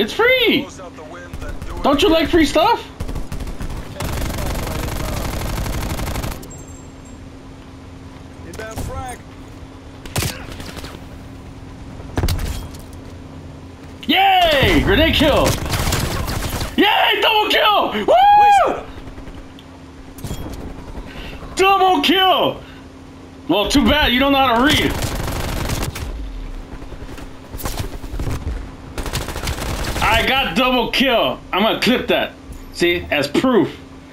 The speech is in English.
It's free. Close out the wind, then do it. Don't you like free stuff? Inbound frag. Yay! Grenade kill. Yay! Double kill. Woo! Double kill. Well, too bad you don't know how to read. I got double kill. I'm gonna clip that. See, as proof.